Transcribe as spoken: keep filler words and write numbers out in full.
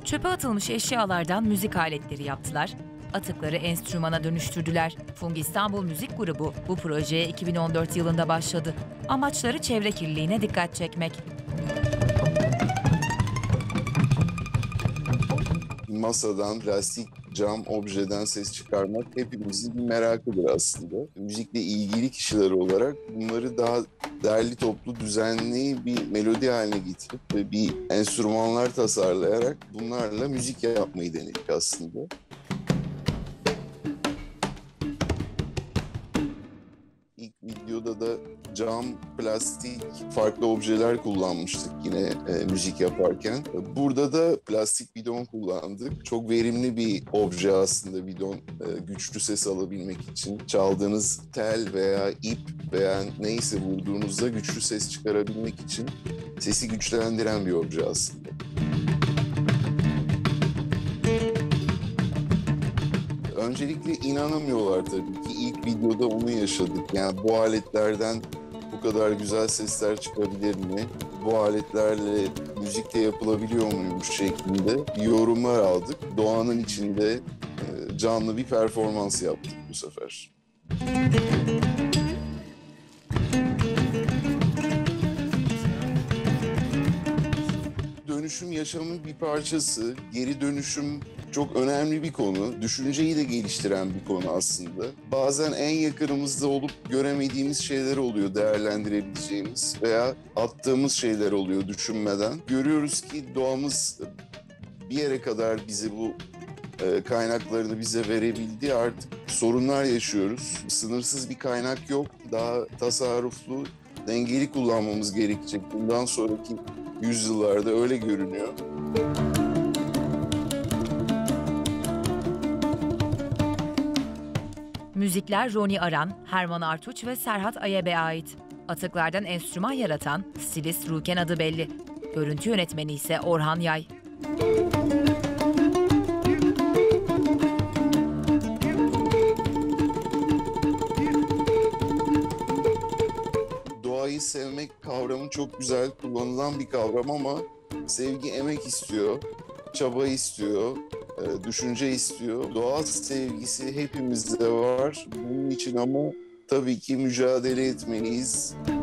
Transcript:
Çöpe atılmış eşyalardan müzik aletleri yaptılar, atıkları enstrümana dönüştürdüler. Fung İstanbul Müzik Grubu bu projeye iki bin on dört yılında başladı. Amaçları çevre kirliliğine dikkat çekmek. Masadan, plastik, cam, objeden ses çıkarmak hepimizin bir merakıdır aslında. Müzikle ilgili kişiler olarak bunları daha derli toplu, düzenli bir melodi haline getirip ve bir enstrümanlar tasarlayarak bunlarla müzik yapmayı denedik aslında. İlk videoda da cam, plastik, farklı objeler kullanmıştık yine e, müzik yaparken. Burada da plastik bidon kullandık. Çok verimli bir obje aslında bidon. E, güçlü ses alabilmek için. Çaldığınız tel veya ip veya neyse vurduğunuzda güçlü ses çıkarabilmek için sesi güçlendiren bir obje aslında. Öncelikle inanamıyorlar tabii ki. İlk videoda onu yaşadık. Yani bu aletlerden bu kadar güzel sesler çıkabilir mi? Bu aletlerle müzik de yapılabiliyor muymuş şeklinde yorumlar aldık. Doğanın içinde canlı bir performans yaptık bu sefer. Dönüşüm yaşamın bir parçası. Geri dönüşüm çok önemli bir konu. Düşünceyi de geliştiren bir konu aslında. Bazen en yakınımızda olup göremediğimiz şeyler oluyor değerlendirebileceğimiz veya attığımız şeyler oluyor düşünmeden. Görüyoruz ki doğamız bir yere kadar bize bu e, kaynaklarını bize verebildi. Artık sorunlar yaşıyoruz. Sınırsız bir kaynak yok. Daha tasarruflu, dengeli kullanmamız gerekecek. Bundan sonraki yüzyıllarda öyle görünüyor. Müzikler Roni Aran, Herman Artuç ve Serhat Ayeb'e ait. Atıklardan enstrüman yaratan stilist Ruken adı belli. Görüntü yönetmeni ise Orhan Yay. Doğayı sevmek kavramı çok güzel kullanılan bir kavram ama sevgi emek istiyor, çaba istiyor, düşünce istiyor. Doğa sevgisi hepimizde var. Bunun için ama tabii ki mücadele etmeliyiz.